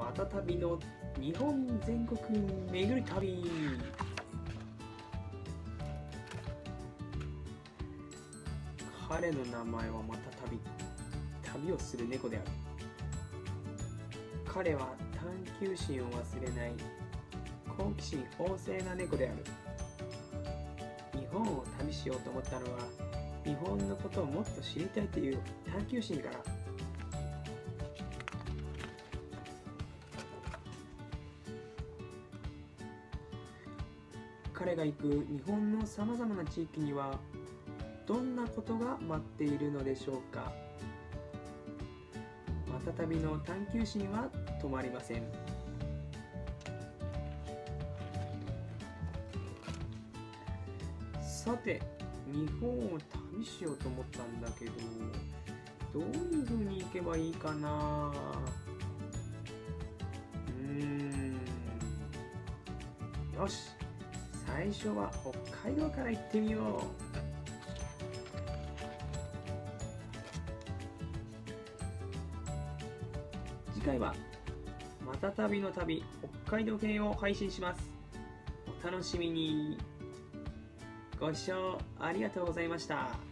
また旅の日本全国巡る旅。彼の名前はまた旅をする猫である。彼は探求心を忘れない好奇心旺盛な猫である。日本を旅しようと思ったのは、日本のことをもっと知りたいという探求心から。彼が行く日本のさまざまな地域にはどんなことが待っているのでしょうか。また旅の探求心は止まりません。さて、日本を旅しようと思ったんだけど、どういうふうに行けばいいかな。よし、最初は北海道から行ってみよう。次回はまた旅の旅北海道編を配信します。お楽しみに。ご視聴ありがとうございました。